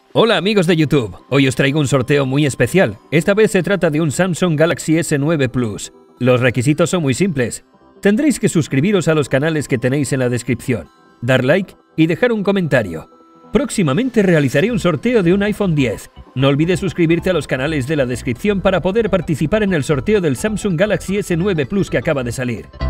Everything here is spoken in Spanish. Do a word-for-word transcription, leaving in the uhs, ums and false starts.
Hola amigos de YouTube, hoy os traigo un sorteo muy especial. Esta vez se trata de un Samsung Galaxy S nueve Plus. Los requisitos son muy simples. Tendréis que suscribiros a los canales que tenéis en la descripción, dar like y dejar un comentario. Próximamente realizaré un sorteo de un iPhone diez. No olvides suscribirte a los canales de la descripción para poder participar en el sorteo del Samsung Galaxy S nueve Plus que acaba de salir.